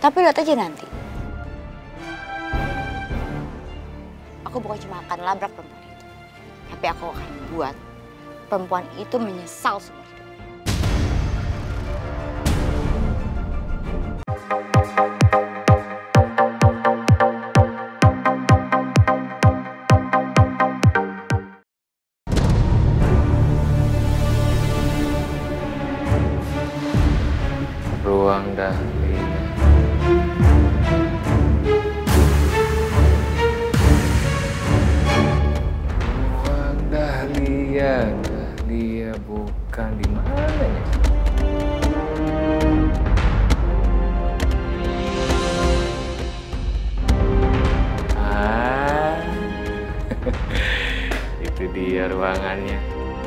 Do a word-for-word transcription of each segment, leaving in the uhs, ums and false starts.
Tapi lihat aja nanti. Aku bukan cuma akan labrak perempuan itu. Tapi aku akan buat perempuan itu menyesal seumur hidupnya. Ruang Dahlia. Ruang Dahlia, Dahlia bukan di mana ya? Ah, itu dia ruangannya.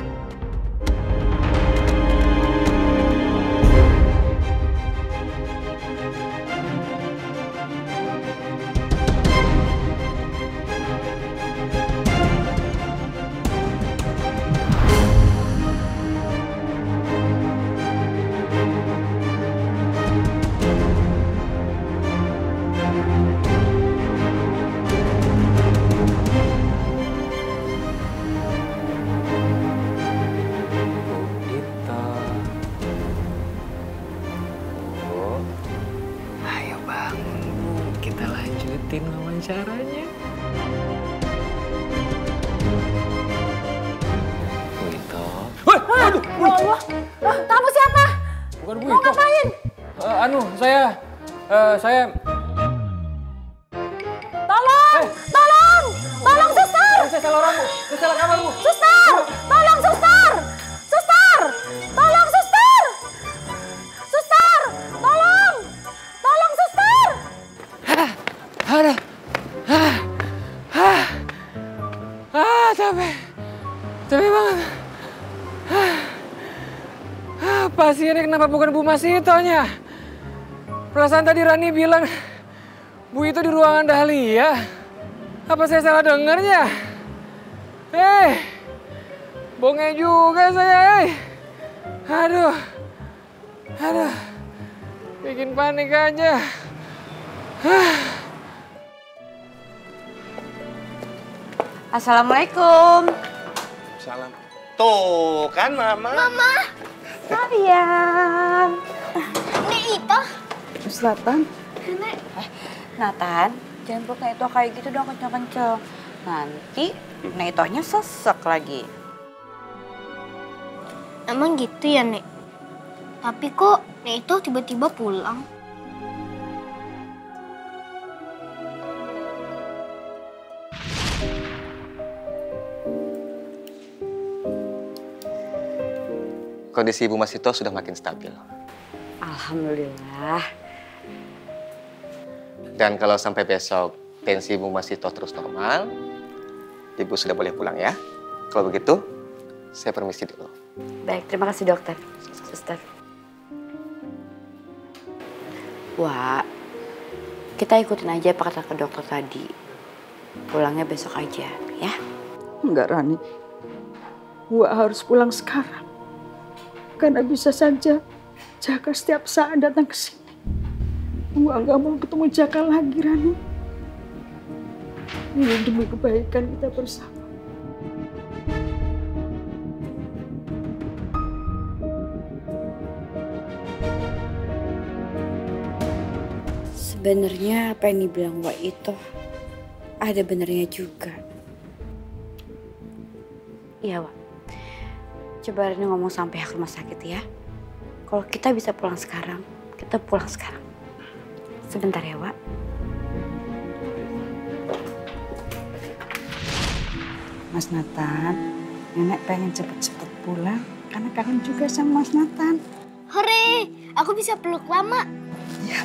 Lanjutin wawancaranya. Bu Ito. Wah, aduh, ya Allah. Loh, kamu siapa? Bukan Bu Ito. Mau ngapain? Uh, anu, saya, uh, saya. Tolong, eh. tolong, tolong suster. Saya salah orang Bu, saya salah kamar Bu. Suster, tolong suster, suster, tolong suster, suster, tolong, tolong suster. Ada, ah, ah, ah, capek, capek banget. Ah, ah, pasiennya kenapa bukan Bu Masitonya? Perasaan tadi Rani bilang Bu itu di ruangan Dahlia. Apa saya salah dengarnya? Eh, bongeng juga saya. Eh, aduh, aduh, bikin panik aja. Ah. Assalamualaikum. Salam. Tuh kan Mama. Mama. Sayang. Nek Ito. Selatan. Nek. Eh, Nathan, jangan peluk Nek Ito kayak gitu dong kenceng-kenceng. Nanti Nek Itonya sesek lagi. Emang gitu ya, Nek? Tapi kok Nek Ito tiba-tiba pulang? Kondisi Ibu Masito sudah makin stabil. Alhamdulillah. Dan kalau sampai besok tensi Ibu Masito terus normal, Ibu sudah boleh pulang ya. Kalau begitu, saya permisi dulu. Baik, terima kasih dokter. Suster. Wah, kita ikutin aja apa kata ke dokter tadi. Pulangnya besok aja, ya? Enggak, Rani. Wak harus pulang sekarang. Karena bisa saja Jaka setiap saat datang ke sini. Wak nggak mau ketemu Jaka lagi, Rani. Ini demi kebaikan kita bersama. Sebenarnya apa yang dibilang Wak itu ada benernya juga. Iya, Wak. Coba Rini ngomong sampai ke rumah sakit ya. Kalau kita bisa pulang sekarang, kita pulang sekarang. Sebentar ya, Wak. Mas Nathan, Nenek pengen cepet-cepet pulang karena kangen juga sama Mas Nathan. Hore, aku bisa peluk Mama. Ya.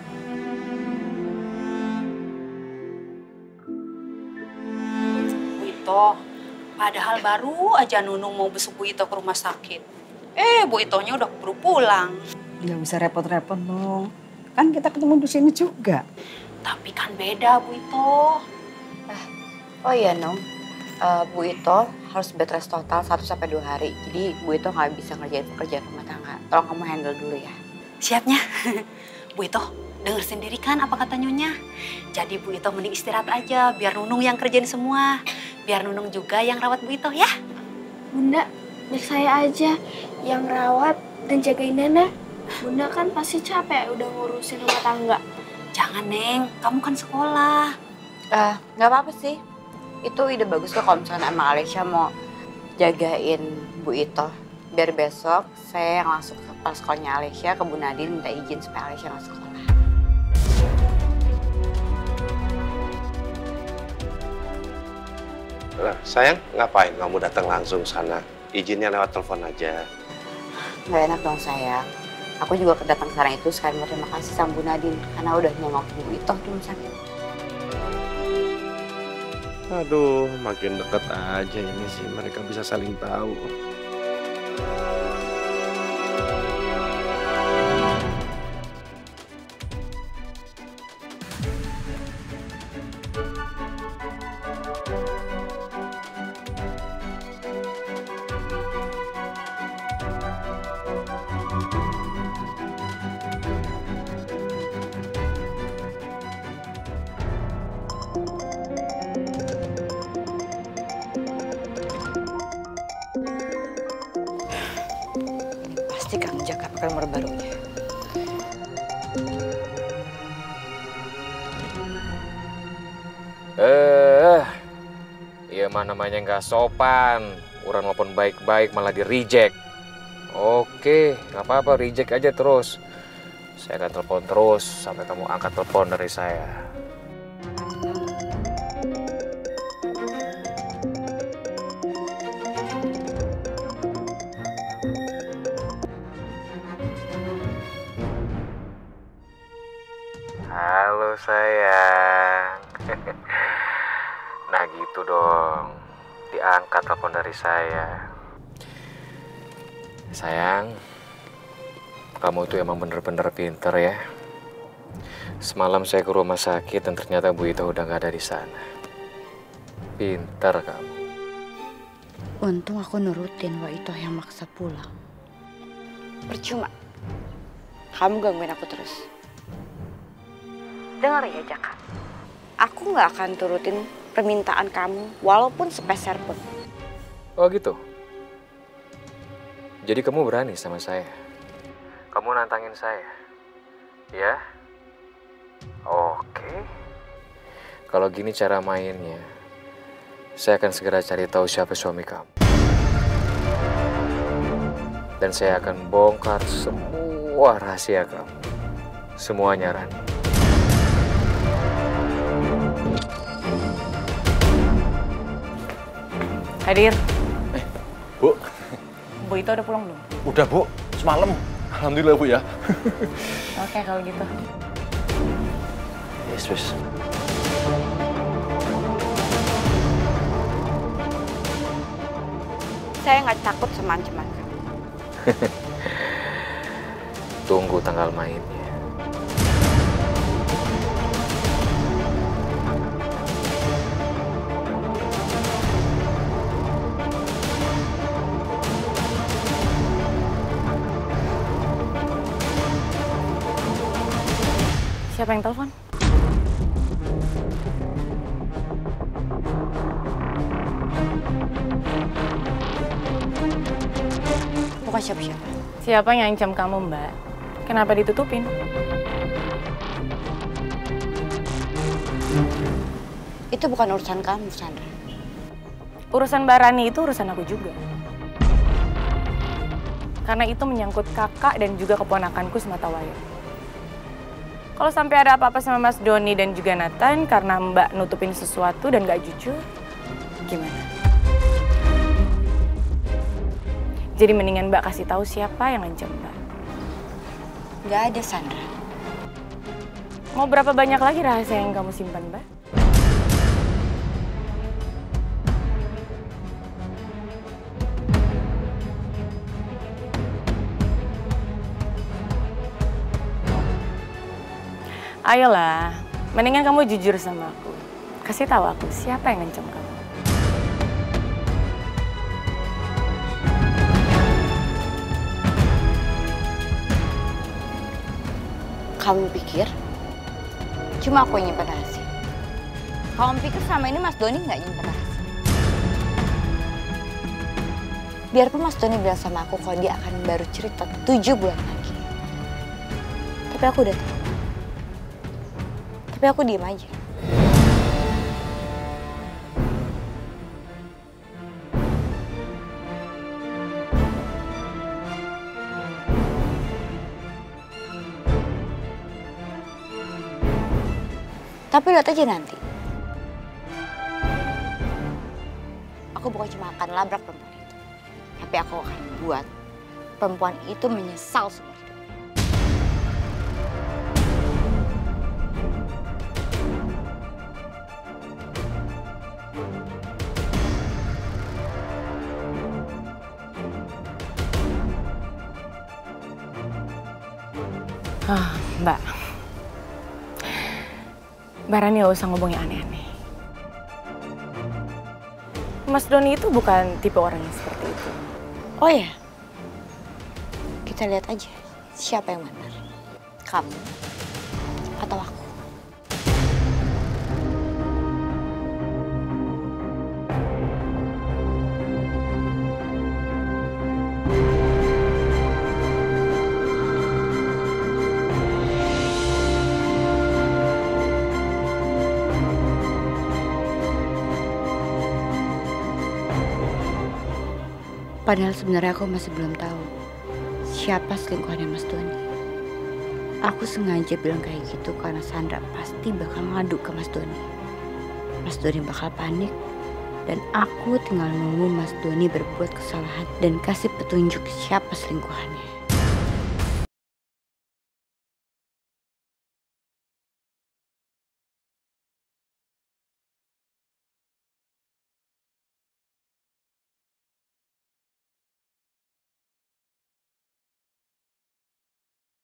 Ito, padahal baru aja Nunung mau besuk Bu Ito ke rumah sakit. Eh, Bu Itonya udah keburu pulang. Nggak bisa repot-repot dong. Kan kita ketemu di sini juga. Tapi kan beda Bu Ito. Eh, oh iya, Nung. Uh, Bu Ito harus bed rest total satu sampai dua hari. Jadi Bu Ito nggak bisa ngerjain pekerjaan rumah tangga. Tolong kamu handle dulu ya. Siapnya. Bu Ito, Dengar sendiri kan apa kata Nyonya. Jadi Bu Ito mending istirahat aja, biar Nunung yang kerjain semua. Biar Nunung juga yang rawat Bu Ito ya. Bunda, biar saya aja yang rawat dan jagain Nana. Bunda kan pasti capek udah ngurusin rumah tangga. Jangan Neng, kamu kan sekolah. Eh, nggak apa-apa sih. Itu ide bagus kok kalau misalnya emang Alesya mau jagain Bu Ito. Biar besok saya yang langsung ke kepala sekolahnya Alesya, ke Bu Nadine minta izin supaya Alesya masuk sekolah. Nah, sayang, ngapain kamu datang langsung sana? Izinnya lewat telepon aja. Nggak enak dong sayang. Aku juga datang ke sana itu sekali mau terima kasih sama Bu Nadine karena udah nengokin Bu Ito di rumah sakit. Aduh, makin deket aja ini sih, mereka bisa saling tahu. Pasti Kang Jaka pakai nomor barunya. Eh, ya mana namanya nggak sopan. Orang telepon baik-baik malah di reject. Oke, nggak apa-apa, reject aja terus. Saya akan telepon terus sampai kamu angkat telepon dari saya. Halo sayang. Nah gitu dong, diangkat telepon dari saya. Sayang, kamu itu emang bener-bener pinter ya. Semalam saya ke rumah sakit dan ternyata Bu Ito udah gak ada di sana. Pinter kamu. Untung aku nurutin Wak Ito yang maksa pulang. Percuma. Kamu gangguin aku terus. Dengar ya Jaka. Aku nggak akan turutin permintaan kamu walaupun sepeser pun. Oh gitu? Jadi kamu berani sama saya? Kamu nantangin saya? Ya? Oke. Kalau gini cara mainnya, saya akan segera cari tahu siapa suami kamu. Dan saya akan bongkar semua rahasia kamu. Semuanya, Rani. Hadir. Eh, Bu. Bu Ito udah pulang belum? Udah, Bu. Semalam. Alhamdulillah, Bu ya. Oke, kalau gitu. Yes, wis. Saya nggak takut sama ancaman kamu. Tunggu tanggal mainnya. Siapa yang telepon? Bukan siapa-siapa. Siapa yang ngancam kamu, Mbak? Kenapa ditutupin? Itu bukan urusan kamu, Sandra. Urusan Mbak Rani itu urusan aku juga. Karena itu menyangkut kakak dan juga keponakanku sematawayang. Kalau sampai ada apa-apa sama Mas Doni dan juga Nathan karena Mbak nutupin sesuatu dan gak jujur, gimana? Jadi mendingan Mbak kasih tahu siapa yang ngancam Mbak. Gak ada, Sandra. Mau berapa banyak lagi rahasia yang kamu simpan, Mbak? Ayolah, mendingan kamu jujur sama aku. Kasih tahu aku siapa yang ngancam kamu. Kamu pikir Cuma aku yang nyimpen rahasia. Kamu pikir selama ini Mas Doni nggak nyimpen rahasia? Biarpun Mas Doni bilang sama aku kalau dia akan baru cerita tujuh bulan lagi. Tapi aku udah tahu. Tapi aku diem aja. Tapi lihat aja nanti. Aku bukan cuma akan labrak perempuan itu. Tapi aku akan buat perempuan itu menyesal seumur hidupnya. Ah, Mbak. Mbak Rani gak usah ngomong yang aneh-aneh. Mas Doni itu bukan tipe orang yang seperti itu. Oh ya, kita lihat aja siapa yang benar. Kamu atau aku. Padahal sebenarnya aku masih belum tahu siapa selingkuhannya Mas Doni. Aku sengaja bilang kayak gitu karena Sandra pasti bakal ngadu ke Mas Doni. Mas Doni bakal panik dan aku tinggal nunggu Mas Doni berbuat kesalahan dan kasih petunjuk siapa selingkuhannya.